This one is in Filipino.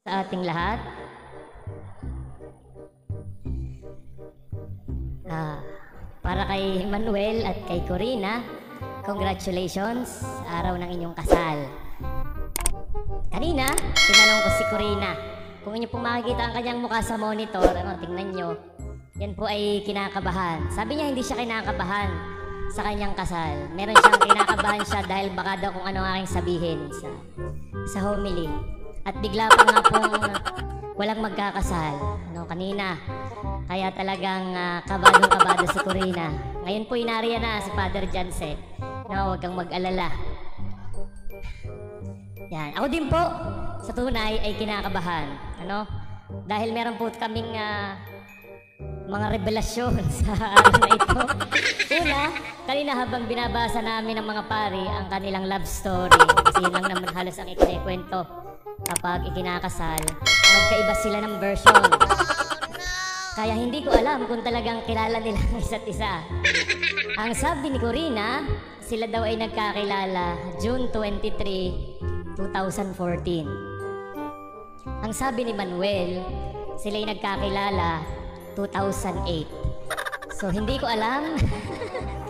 Sa ating lahat. Para kay Manuel at kay Corina, congratulations sa araw ng inyong kasal. Kanina, tinanong ko si Corina kung inyo pong makikita ang kanyang mukha sa monitor, tingnan nyo, yan po ay kinakabahan. Sabi niya hindi siya kinakabahan sa kanyang kasal. Meron siyang kinakabahan siya dahil baka daw kung ano ang aking sabihin sa homily. At bigla pa nga pong walang magkakasal kanina. Kaya talagang kabadong-kabado si Corina. Ngayon po inariya na si Father Janse. Huwag kang mag-alala. Yan. Ako din po, sa tunay ay kinakabahan. Dahil meron po kaming mga revelasyon sa araw na ito. Una, kanina habang binabasa namin ng mga pari ang kanilang love story. Kasi yun lang naman halos ang ikinikwento kapag ikinakasal. Magkaiba sila ng version. Kaya hindi ko alam kung talagang kilala nila ang isa't isa. Ang sabi ni Corina, sila daw ay nagkakilala June 23, 2014. Ang sabi ni Manuel, sila ay nagkakilala 2008. So hindi ko alam